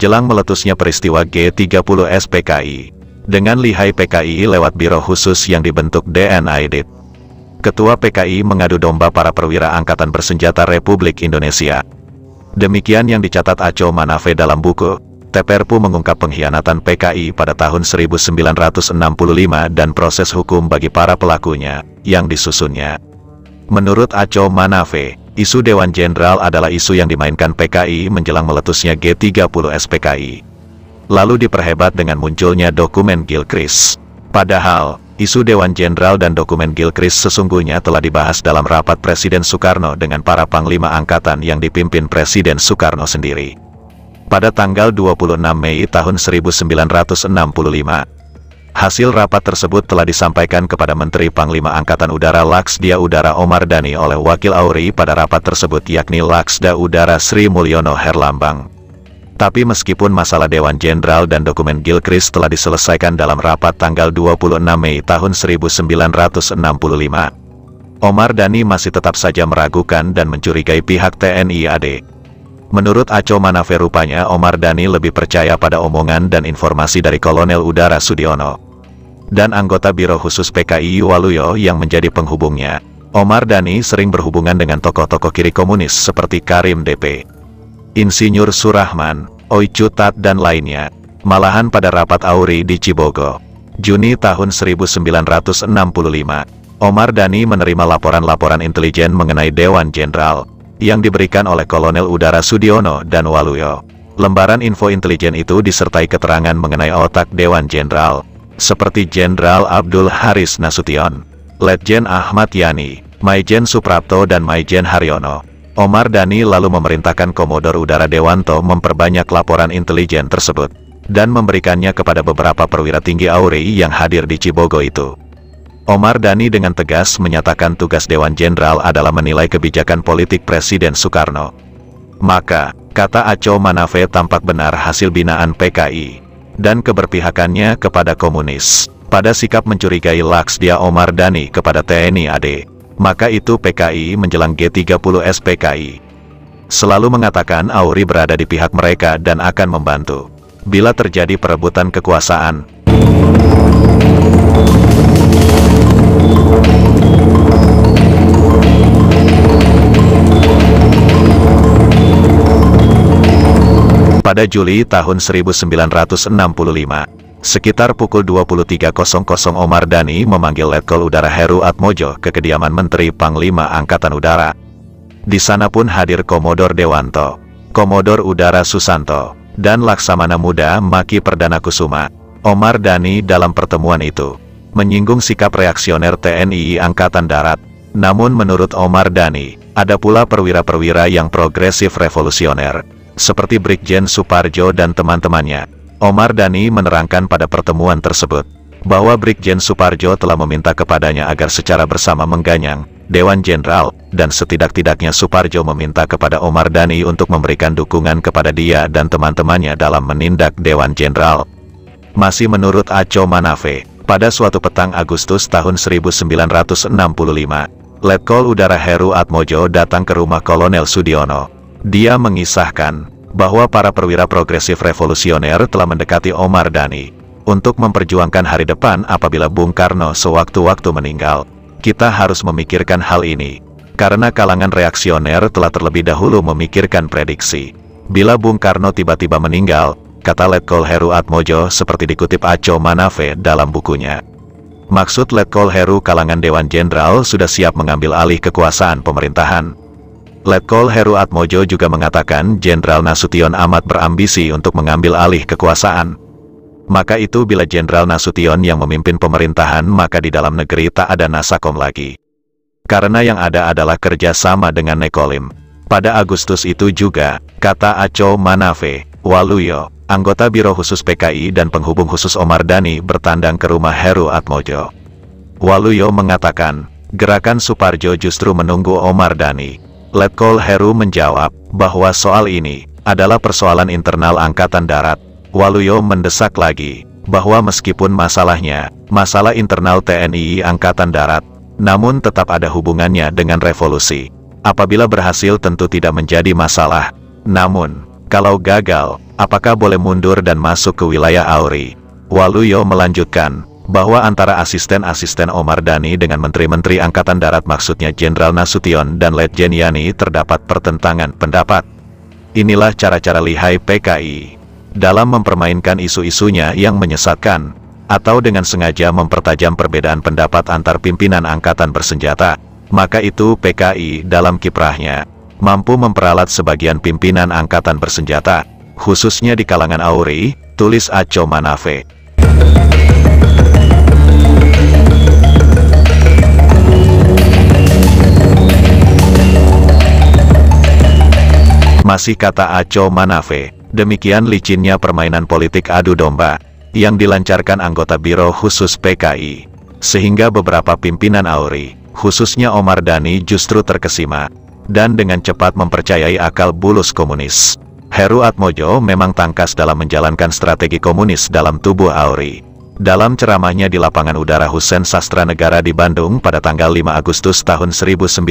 menjelang meletusnya peristiwa G30 SPKI. Dengan lihai PKI lewat biro khusus yang dibentuk DNID. Ketua PKI mengadu domba para perwira angkatan bersenjata Republik Indonesia. Demikian yang dicatat Aco Manafe dalam buku Teperpu mengungkap pengkhianatan PKI pada tahun 1965 dan proses hukum bagi para pelakunya, yang disusunnya. Menurut Aco Manafe, isu Dewan Jenderal adalah isu yang dimainkan PKI menjelang meletusnya G30 SPKI. Lalu diperhebat dengan munculnya dokumen Gilchrist. Padahal, isu Dewan Jenderal dan dokumen Gilchrist sesungguhnya telah dibahas dalam rapat Presiden Soekarno dengan para panglima angkatan yang dipimpin Presiden Soekarno sendiri. Pada tanggal 26 Mei tahun 1965. Hasil rapat tersebut telah disampaikan kepada Menteri Panglima Angkatan Udara Laksda Udara Omar Dhani oleh Wakil Auri pada rapat tersebut yakni Laksda Udara Sri Mulyono Herlambang. Tapi meskipun masalah Dewan Jenderal dan dokumen Gilchrist telah diselesaikan dalam rapat tanggal 26 Mei tahun 1965, Omar Dhani masih tetap saja meragukan dan mencurigai pihak TNI AD. Menurut Aco Manafe rupanya Omar Dhani lebih percaya pada omongan dan informasi dari Kolonel Udara Sudiono dan anggota Biro Khusus PKI Waluyo yang menjadi penghubungnya. Omar Dhani sering berhubungan dengan tokoh-tokoh kiri komunis seperti Karim DP, Insinyur Surahman, Oi Cutat dan lainnya. Malahan pada rapat Auri di Cibogo, Juni tahun 1965, Omar Dhani menerima laporan-laporan intelijen mengenai Dewan Jenderal yang diberikan oleh Kolonel Udara Sudiono dan Waluyo. Lembaran info intelijen itu disertai keterangan mengenai otak Dewan Jenderal, seperti Jenderal Abdul Haris Nasution, Letjen Ahmad Yani, Maijen Suprapto dan Maijen Haryono. Omar Dhani lalu memerintahkan Komodor Udara Dewanto memperbanyak laporan intelijen tersebut, dan memberikannya kepada beberapa perwira tinggi Auri yang hadir di Cibogo itu. Omar Dhani dengan tegas menyatakan tugas Dewan Jenderal adalah menilai kebijakan politik Presiden Soekarno. Maka, kata Aco Manafe tampak benar hasil binaan PKI dan keberpihakannya kepada komunis pada sikap mencurigai Laksda Omar Dhani kepada TNI AD. Maka itu PKI menjelang G30 SPKI selalu mengatakan Auri berada di pihak mereka dan akan membantu bila terjadi perebutan kekuasaan. Pada Juli tahun 1965, sekitar pukul 23.00 Omar Dhani memanggil Letkol Udara Heru Atmojo ke kediaman Menteri Panglima Angkatan Udara. Di sana pun hadir Komodor Dewanto, Komodor Udara Susanto, dan Laksamana Muda Maki Perdana Kusuma. Omar Dhani dalam pertemuan itu menyinggung sikap reaksioner TNI Angkatan Darat. Namun menurut Omar Dhani, ada pula perwira-perwira yang progresif revolusioner, seperti Brigjen Suparjo dan teman-temannya. Omar Dhani menerangkan pada pertemuan tersebut, bahwa Brigjen Suparjo telah meminta kepadanya agar secara bersama mengganyang Dewan Jenderal, dan setidak-tidaknya Suparjo meminta kepada Omar Dhani untuk memberikan dukungan kepada dia dan teman-temannya dalam menindak Dewan Jenderal. Masih menurut Aco Manafe, pada suatu petang Agustus tahun 1965, Letkol Udara Heru Atmojo datang ke rumah Kolonel Sudiono. Dia mengisahkan bahwa para perwira progresif revolusioner telah mendekati Omar Dhani untuk memperjuangkan hari depan apabila Bung Karno sewaktu-waktu meninggal. Kita harus memikirkan hal ini, karena kalangan reaksioner telah terlebih dahulu memikirkan prediksi. Bila Bung Karno tiba-tiba meninggal, kata Letkol Heru Atmojo seperti dikutip Aco Manafe dalam bukunya. Maksud Letkol Heru kalangan Dewan Jenderal sudah siap mengambil alih kekuasaan pemerintahan. Letkol Heru Atmojo juga mengatakan Jenderal Nasution amat berambisi untuk mengambil alih kekuasaan. Maka itu bila Jenderal Nasution yang memimpin pemerintahan maka di dalam negeri tak ada Nasakom lagi. Karena yang ada adalah kerjasama dengan Nekolim. Pada Agustus itu juga, kata Aco Manafe, Waluyo, anggota Biro Khusus PKI dan penghubung khusus Omar Dhani bertandang ke rumah Heru Atmojo. Waluyo mengatakan, gerakan Suparjo justru menunggu Omar Dhani. Letkol Heru menjawab bahwa soal ini adalah persoalan internal Angkatan Darat. Waluyo mendesak lagi bahwa meskipun masalahnya masalah internal TNI Angkatan Darat, namun tetap ada hubungannya dengan revolusi. Apabila berhasil tentu tidak menjadi masalah. Namun, kalau gagal, apakah boleh mundur dan masuk ke wilayah AURI. Waluyo melanjutkan, bahwa antara asisten-asisten Omar Dhani dengan menteri-menteri Angkatan Darat maksudnya Jenderal Nasution dan Letjen Yani terdapat pertentangan pendapat. Inilah cara-cara lihai PKI dalam mempermainkan isu-isunya yang menyesatkan, atau dengan sengaja mempertajam perbedaan pendapat antar pimpinan angkatan bersenjata. Maka itu PKI dalam kiprahnya mampu memperalat sebagian pimpinan angkatan bersenjata, khususnya di kalangan AURI, tulis Aco Manafe. Masih kata Aco Manafe, demikian licinnya permainan politik adu domba yang dilancarkan anggota Biro Khusus PKI, sehingga beberapa pimpinan AURI, khususnya Omar Dhani justru terkesima, dan dengan cepat mempercayai akal bulus komunis. Heru Atmojo memang tangkas dalam menjalankan strategi komunis dalam tubuh AURI. Dalam ceramahnya di lapangan udara Hussein Sastra Negara di Bandung pada tanggal 5 Agustus tahun 1965,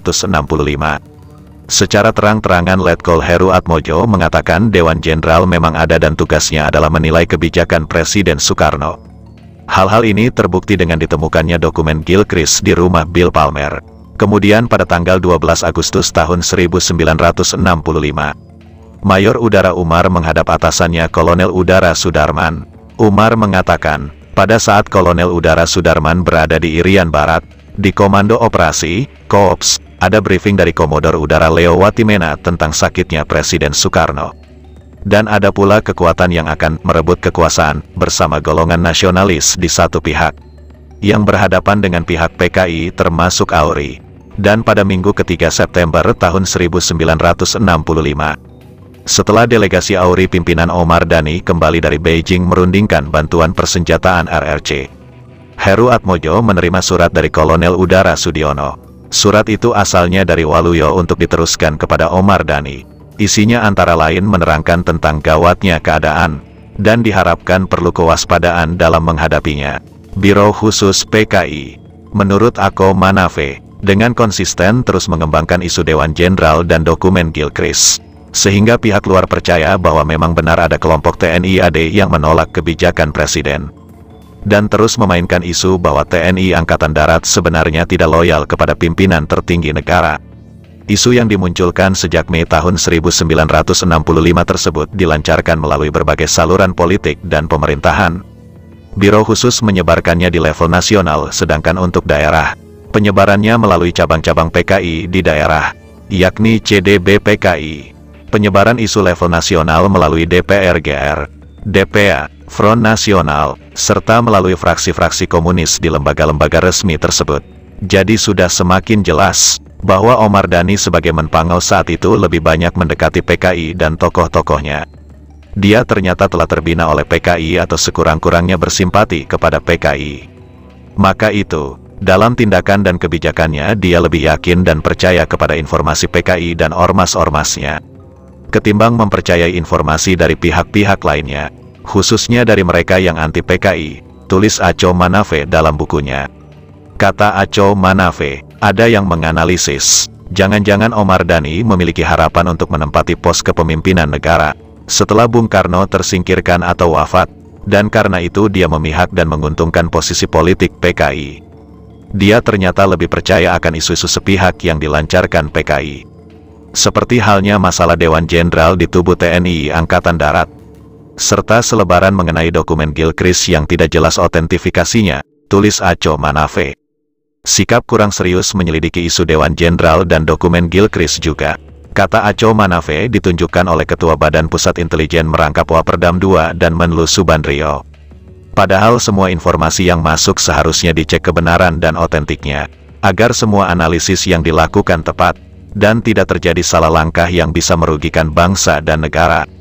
secara terang-terangan Letkol Heru Atmojo mengatakan Dewan Jenderal memang ada dan tugasnya adalah menilai kebijakan Presiden Soekarno. Hal-hal ini terbukti dengan ditemukannya dokumen Gilchrist di rumah Bill Palmer. Kemudian pada tanggal 12 Agustus tahun 1965, Mayor Udara Umar menghadap atasannya Kolonel Udara Sudarman. Umar mengatakan, pada saat Kolonel Udara Sudarman berada di Irian Barat, di Komando Operasi, Koops, ada briefing dari Komodor Udara Leo Watimena tentang sakitnya Presiden Soekarno. Dan ada pula kekuatan yang akan merebut kekuasaan bersama golongan nasionalis di satu pihak, yang berhadapan dengan pihak PKI termasuk AURI. Dan pada minggu ketiga September tahun 1965, setelah delegasi AURI pimpinan Omar Dhani kembali dari Beijing merundingkan bantuan persenjataan RRC, Heru Atmojo menerima surat dari Kolonel Udara Sudiono. Surat itu asalnya dari Waluyo untuk diteruskan kepada Omar Dhani. Isinya antara lain menerangkan tentang gawatnya keadaan, dan diharapkan perlu kewaspadaan dalam menghadapinya. Biro Khusus PKI, menurut Aco Manafe, dengan konsisten terus mengembangkan isu Dewan Jenderal dan dokumen Gilchrist, sehingga pihak luar percaya bahwa memang benar ada kelompok TNI AD yang menolak kebijakan Presiden, dan terus memainkan isu bahwa TNI Angkatan Darat sebenarnya tidak loyal kepada pimpinan tertinggi negara. Isu yang dimunculkan sejak Mei tahun 1965 tersebut dilancarkan melalui berbagai saluran politik dan pemerintahan. Biro Khusus menyebarkannya di level nasional, sedangkan untuk daerah, penyebarannya melalui cabang-cabang PKI di daerah, yakni CDB PKI. Penyebaran isu level nasional melalui DPRGR, DPA, Front Nasional, serta melalui fraksi-fraksi komunis di lembaga-lembaga resmi tersebut. Jadi sudah semakin jelas bahwa Omar Dhani sebagai menpangau saat itu lebih banyak mendekati PKI dan tokoh-tokohnya. Dia ternyata telah terbina oleh PKI atau sekurang-kurangnya bersimpati kepada PKI. Maka itu, dalam tindakan dan kebijakannya dia lebih yakin dan percaya kepada informasi PKI dan ormas-ormasnya, ketimbang mempercayai informasi dari pihak-pihak lainnya, khususnya dari mereka yang anti-PKI, tulis Aco Manafe dalam bukunya. Kata Aco Manafe, ada yang menganalisis, jangan-jangan Omar Dhani memiliki harapan untuk menempati pos kepemimpinan negara setelah Bung Karno tersingkirkan atau wafat, dan karena itu dia memihak dan menguntungkan posisi politik PKI. Dia ternyata lebih percaya akan isu-isu sepihak yang dilancarkan PKI, seperti halnya masalah Dewan Jenderal di tubuh TNI Angkatan Darat, serta selebaran mengenai dokumen Gilchrist yang tidak jelas otentifikasinya, tulis Aco Manafe. Sikap kurang serius menyelidiki isu Dewan Jenderal dan dokumen Gilchrist juga, kata Aco Manafe, ditunjukkan oleh Ketua Badan Pusat Intelijen Merangkap Waperdam II dan Menlu Subandrio. Padahal semua informasi yang masuk seharusnya dicek kebenaran dan otentiknya, agar semua analisis yang dilakukan tepat, dan tidak terjadi salah langkah yang bisa merugikan bangsa dan negara.